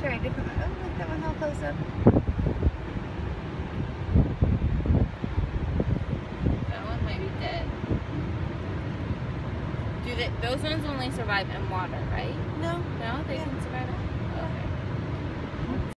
try a different one. Oh, look, that one all close up. That one might be dead. Those ones only survive in water, right? No. No, they can survive in